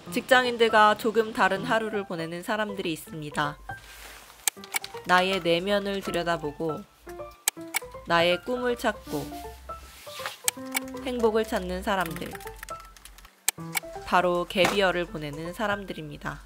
직장인들과 조금 다른 하루를 보내는 사람들이 있습니다. 나의 내면을 들여다보고 나의 꿈을 찾고 행복을 찾는 사람들. 바로 갭이어를 보내는 사람들입니다.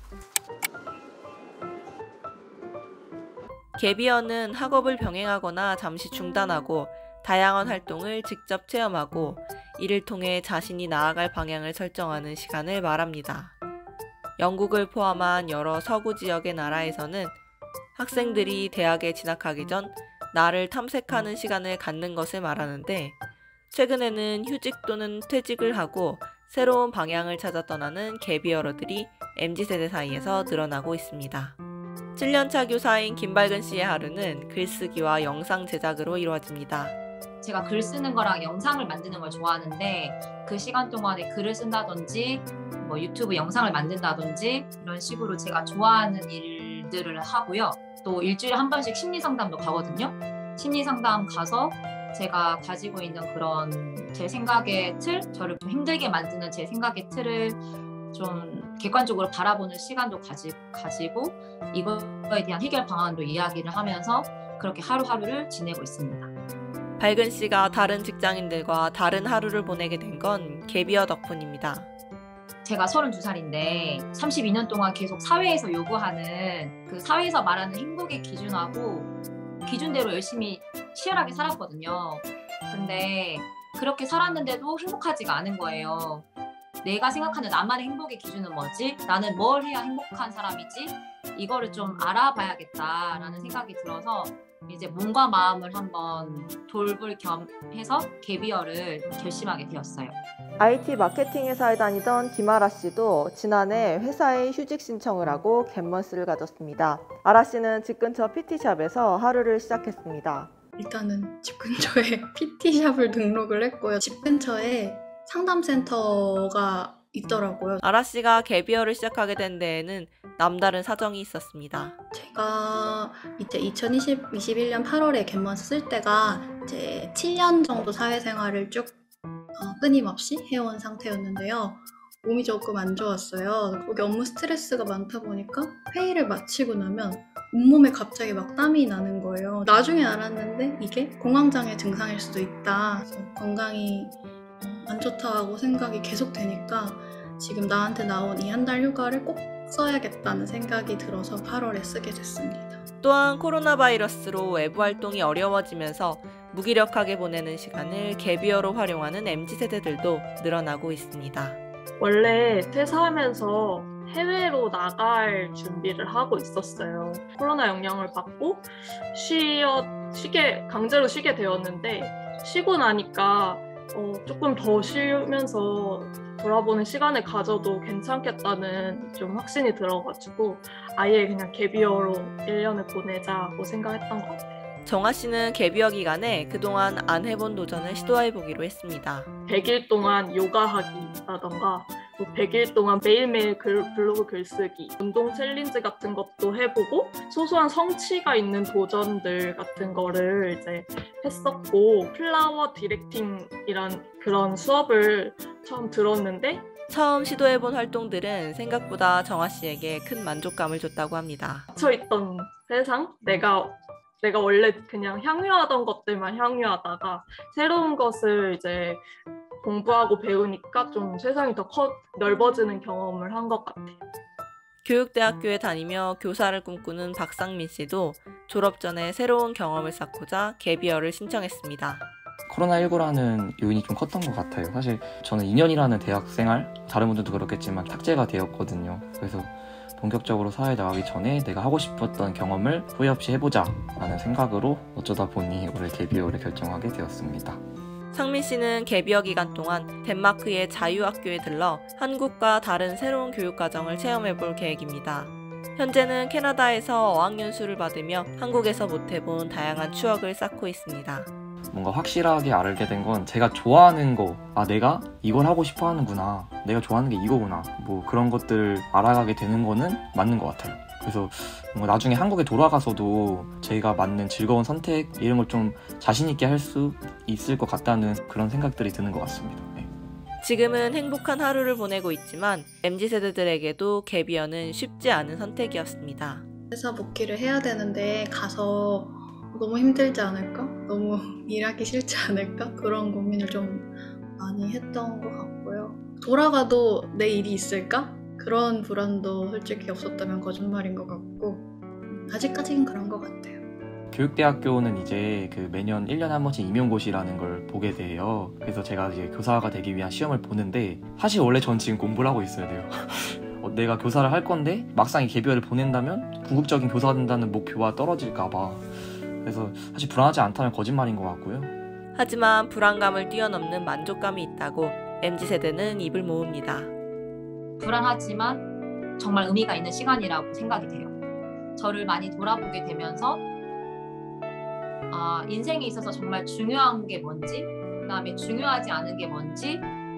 갭이어는 학업을 병행하거나 잠시 중단하고 다양한 활동을 직접 체험하고 이를 통해 자신이 나아갈 방향을 설정하는 시간을 말합니다. 영국을 포함한 여러 서구 지역의 나라에서는 학생들이 대학에 진학하기 전 나를 탐색하는 시간을 갖는 것을 말하는데, 최근에는 휴직 또는 퇴직을 하고 새로운 방향을 찾아 떠나는 갭이어러들이 MZ세대 사이에서 늘어나고 있습니다. 7년차 교사인 김발근 씨의 하루는 글쓰기와 영상 제작으로 이루어집니다. 제가 글 쓰는 거랑 영상을 만드는 걸 좋아하는데, 그 시간 동안에 글을 쓴다든지 뭐 유튜브 영상을 만든다든지 이런 식으로 제가 좋아하는 일들을 하고요. 또 일주일에 한 번씩 심리상담도 가거든요. 심리상담 가서 제가 가지고 있는 그런 제 생각의 틀, 저를 좀 힘들게 만드는 제 생각의 틀을 좀 객관적으로 바라보는 시간도 가지고 이거에 대한 해결 방안도 이야기를 하면서 그렇게 하루하루를 지내고 있습니다. 발근 씨가 다른 직장인들과 다른 하루를 보내게 된 건 갭이어 덕분입니다. 제가 32살인데 32년 동안 계속 사회에서 요구하는 그 사회에서 말하는 행복의 기준대로 열심히 치열하게 살았거든요. 근데 그렇게 살았는데도 행복하지가 않은 거예요. 내가 생각하는 나만의 행복의 기준은 뭐지? 나는 뭘 해야 행복한 사람이지? 이거를 좀 알아봐야겠다라는 생각이 들어서 이제 몸과 마음을 한번 돌볼 겸 해서 갭이어를 결심하게 되었어요. IT 마케팅 회사에 다니던 김아라 씨도 지난해 회사에 휴직 신청을 하고 갭먼스를 가졌습니다. 아라 씨는 집 근처 PT샵에서 하루를 시작했습니다. 일단은 집 근처에 PT샵을 등록을 했고요. 집 근처에 상담센터가 있더라고요. 아라 씨가 갭이어를 시작하게 된 데에는 남다른 사정이 있었습니다. 제가 이제 2021년 8월에 갯먼스 쓸 때가 이제 7년 정도 사회생활을 쭉 끊임없이 해온 상태였는데요. 몸이 조금 안 좋았어요. 거기 업무 스트레스가 많다 보니까 회의를 마치고 나면 온몸에 갑자기 막 땀이 나는 거예요. 나중에 알았는데 이게 공황장애 증상일 수도 있다. 그래서 건강이 안 좋다고 생각이 계속 되니까 지금 나한테 나온 이 한 달 휴가를 꼭 써야겠다는 생각이 들어서 8월에 쓰게 됐습니다. 또한 코로나 바이러스로 외부 활동이 어려워지면서 무기력하게 보내는 시간을 갭이어로 활용하는 MZ세대들도 늘어나고 있습니다. 원래 퇴사하면서 해외로 나갈 준비를 하고 있었어요. 코로나 영향을 받고 강제로 쉬게 되었는데, 쉬고 나니까 조금 더 쉬면서 돌아보는 시간을 가져도 괜찮겠다는 좀 확신이 들어가지고 아예 그냥 갭이어로 1년을 보내자고 생각했던 것 같아요. 정아 씨는 갭이어 기간에 그동안 안 해본 도전을 시도해보기로 했습니다. 100일 동안 요가하기라던가 100일 동안 매일매일 블로그 글쓰기, 운동 챌린지 같은 것도 해보고 소소한 성취가 있는 도전들 같은 거를 이제 했었고, 플라워 디렉팅이란 그런 수업을 처음 들었는데, 처음 시도해본 활동들은 생각보다 정아 씨에게 큰 만족감을 줬다고 합니다. 갇혀있던 세상? 내가 원래 그냥 향유하던 것들만 향유하다가 새로운 것을 이제 공부하고 배우니까 좀 세상이 더 넓어지는 경험을 한 것 같아요. 교육대학교에 다니며 교사를 꿈꾸는 박상민 씨도 졸업 전에 새로운 경험을 쌓고자 갭이어를 신청했습니다. 코로나19라는 요인이 좀 컸던 것 같아요. 사실 저는 2년이라는 대학생활, 다른 분들도 그렇겠지만 탁제가 되었거든요. 그래서 본격적으로 사회에 나가기 전에 내가 하고 싶었던 경험을 후회 없이 해보자 라는 생각으로 어쩌다 보니 올해 갭이어를 결정하게 되었습니다. 상민 씨는 갭이어 기간 동안 덴마크의 자유학교에 들러 한국과 다른 새로운 교육과정을 체험해볼 계획입니다. 현재는 캐나다에서 어학연수를 받으며 한국에서 못해본 다양한 추억을 쌓고 있습니다. 뭔가 확실하게 알게 된 건 제가 좋아하는 거, 내가 이걸 하고 싶어 하는구나, 내가 좋아하는 게 이거구나, 뭐 그런 것들을 알아가게 되는 거는 맞는 것 같아요. 그래서 뭔가 나중에 한국에 돌아가서도 제가 맞는 즐거운 선택 이런 걸 좀 자신 있게 할 수 있을 것 같다는 그런 생각들이 드는 것 같습니다. 네. 지금은 행복한 하루를 보내고 있지만 MZ세대들에게도 갭이어는 쉽지 않은 선택이었습니다. 회사 복귀를 해야 되는데 가서 너무 힘들지 않을까? 너무 일하기 싫지 않을까? 그런 고민을 좀 많이 했던 것 같고요. 돌아가도 내 일이 있을까? 그런 불안도 솔직히 없었다면 거짓말인 것 같고 아직까지는 그런 것 같아요. 교육대학교는 이제 그 매년 1년에 한 번씩 임용고시라는 걸 보게 돼요. 그래서 제가 이제 교사가 되기 위한 시험을 보는데 사실 원래 전 지금 공부를 하고 있어야 돼요. 내가 교사를 할 건데 막상 이 개비어를 보낸다면 궁극적인 교사가 된다는 목표와 떨어질까봐. 그래서 사실 불안하지 않다면 거짓말인 것 같고요. 하지만 불안감을 뛰어넘는 만족감이 있다고 MZ세대는 입을 모읍니다. 불안하지만 정말 의미가 있는 시간이라고 생각이 돼요. 저를 많이 돌아보게 되면서 인생에 있어서 정말 중요한 게 뭔지, 그다음에 중요하지 않은 게 뭔지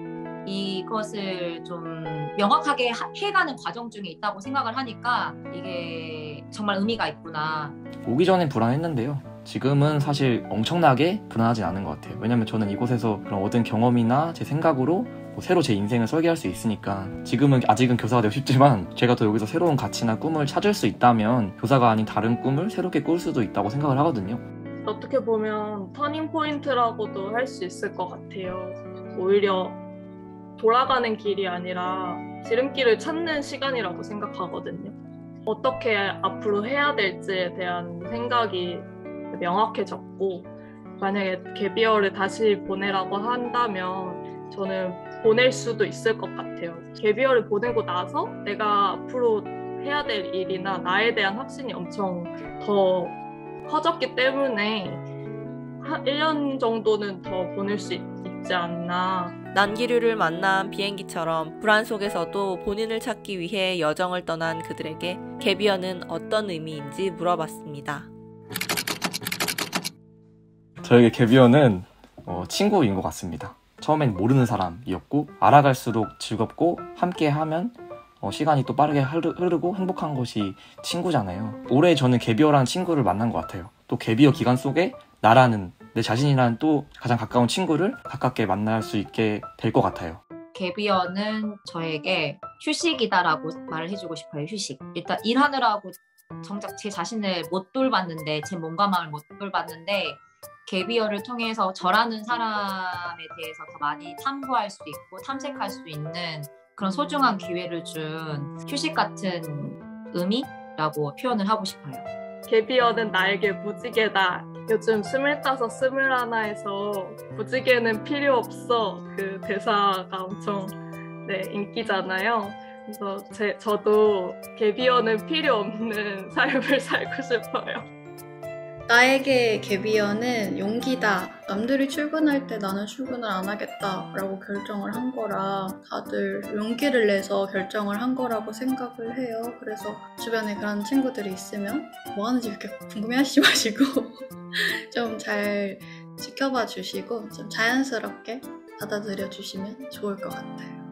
이것을 좀 명확하게 해가는 과정 중에 있다고 생각을 하니까 이게 정말 의미가 있구나. 오기 전엔 불안했는데요. 지금은 사실 엄청나게 불안하진 않은 것 같아요. 왜냐면 저는 이곳에서 그런 얻은 경험이나 제 생각으로 새로 제 인생을 설계할 수 있으니까. 지금은 아직은 교사가 되고 싶지만 제가 더 여기서 새로운 가치나 꿈을 찾을 수 있다면 교사가 아닌 다른 꿈을 새롭게 꿀 수도 있다고 생각을 하거든요. 어떻게 보면 터닝 포인트라고도 할 수 있을 것 같아요. 오히려 돌아가는 길이 아니라 지름길을 찾는 시간이라고 생각하거든요. 어떻게 앞으로 해야 될지에 대한 생각이 명확해졌고, 만약에 갭이어를 다시 보내라고 한다면 저는 보낼 수도 있을 것 같아요. 갭이어를 보내고 나서 내가 앞으로 해야 될 일이나 나에 대한 확신이 엄청 더 커졌기 때문에 한 1년 정도는 더 보낼 수 있지 않나. 난기류를 만난 비행기처럼 불안 속에서도 본인을 찾기 위해 여정을 떠난 그들에게 갭이어는 어떤 의미인지 물어봤습니다. 저에게 갭이어는 친구인 것 같습니다. 처음엔 모르는 사람이었고 알아갈수록 즐겁고 함께하면 시간이 또 빠르게 흐르고 행복한 것이 친구잖아요. 올해 저는 갭이어라는 친구를 만난 것 같아요. 또 갭이어 기간 속에 나라는 내 자신이라는 또 가장 가까운 친구를 가깝게 만날 수 있게 될 것 같아요. 갭이어는 저에게 휴식이다라고 말을 해주고 싶어요. 휴식. 일단 일하느라고 정작 제 자신을 못 돌봤는데, 제 몸과 마음을 못 돌봤는데 갭이어를 통해서 저라는 사람에 대해서 더 많이 탐구할 수 있고 탐색할 수 있는 그런 소중한 기회를 준 휴식 같은 의미라고 표현을 하고 싶어요. 갭이어는 나에게 무지개다. 요즘 25, 21에서 무지개는 필요 없어 그 대사가 엄청 인기잖아요. 그래서 저도 갭이어는 필요 없는 삶을 살고 싶어요. 나에게 갭이어는 용기다. 남들이 출근할 때 나는 출근을 안 하겠다 라고 결정을 한 거라 다들 용기를 내서 결정을 한 거라고 생각을 해요. 그래서 주변에 그런 친구들이 있으면 뭐 하는지 이렇게 궁금해하시지 마시고 좀 잘 지켜봐 주시고 좀 자연스럽게 받아들여 주시면 좋을 것 같아요.